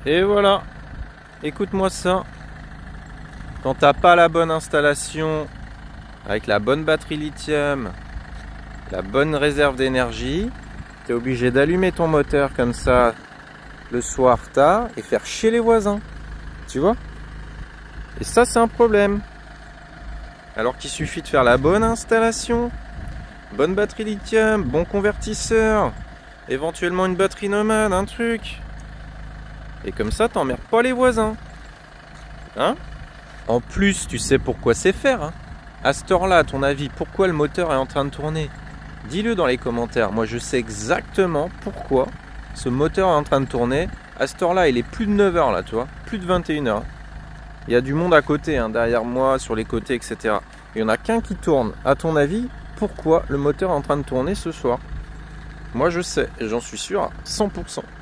Et voilà, écoute-moi ça. Quand t'as pas la bonne installation, avec la bonne batterie lithium, la bonne réserve d'énergie, t'es obligé d'allumer ton moteur comme ça le soir tard et faire chier les voisins. Tu vois? Et ça, c'est un problème. Alors qu'il suffit de faire la bonne installation, bonne batterie lithium, bon convertisseur, éventuellement une batterie nomade, un truc. Et comme ça, t'emmerdes pas les voisins. Hein? En plus, tu sais pourquoi c'est faire. Hein? À cette heure-là, à ton avis, pourquoi le moteur est en train de tourner? Dis-le dans les commentaires. Moi, je sais exactement pourquoi ce moteur est en train de tourner. À cette heure-là, il est plus de 9h, là, tu vois. Plus de 21h. Il y a du monde à côté, hein, derrière moi, sur les côtés, etc. Il n'y en a qu'un qui tourne. À ton avis, pourquoi le moteur est en train de tourner ce soir? Moi, je sais, et j'en suis sûr à 100%.